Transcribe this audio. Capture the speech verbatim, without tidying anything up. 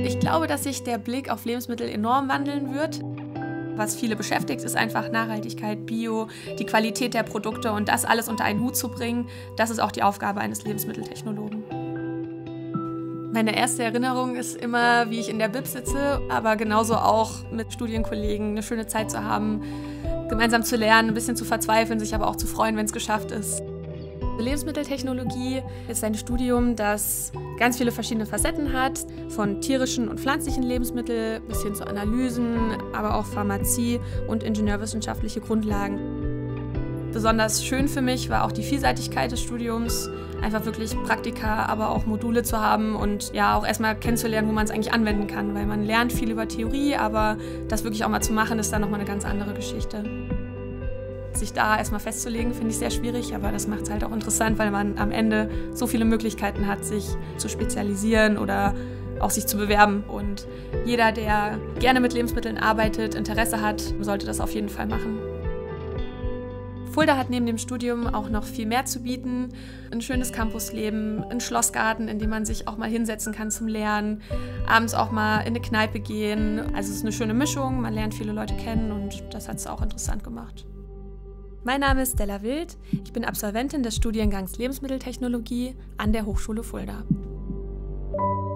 Ich glaube, dass sich der Blick auf Lebensmittel enorm wandeln wird. Was viele beschäftigt, ist einfach Nachhaltigkeit, Bio, die Qualität der Produkte und das alles unter einen Hut zu bringen. Das ist auch die Aufgabe eines Lebensmitteltechnologen. Meine erste Erinnerung ist immer, wie ich in der Bib sitze, aber genauso auch mit Studienkollegen eine schöne Zeit zu haben, gemeinsam zu lernen, ein bisschen zu verzweifeln, sich aber auch zu freuen, wenn es geschafft ist. Lebensmitteltechnologie ist ein Studium, das ganz viele verschiedene Facetten hat, von tierischen und pflanzlichen Lebensmitteln bis hin zu Analysen, aber auch Pharmazie und ingenieurwissenschaftliche Grundlagen. Besonders schön für mich war auch die Vielseitigkeit des Studiums, einfach wirklich Praktika, aber auch Module zu haben und ja auch erstmal kennenzulernen, wo man es eigentlich anwenden kann, weil man lernt viel über Theorie, aber das wirklich auch mal zu machen, ist dann nochmal eine ganz andere Geschichte. Sich da erstmal festzulegen, finde ich sehr schwierig, aber das macht es halt auch interessant, weil man am Ende so viele Möglichkeiten hat, sich zu spezialisieren oder auch sich zu bewerben. Und jeder, der gerne mit Lebensmitteln arbeitet, Interesse hat, sollte das auf jeden Fall machen. Fulda hat neben dem Studium auch noch viel mehr zu bieten. Ein schönes Campusleben, ein Schlossgarten, in dem man sich auch mal hinsetzen kann zum Lernen, abends auch mal in eine Kneipe gehen. Also es ist eine schöne Mischung, man lernt viele Leute kennen und das hat es auch interessant gemacht. Mein Name ist Stella Wild, ich bin Absolventin des Studiengangs Lebensmitteltechnologie an der Hochschule Fulda.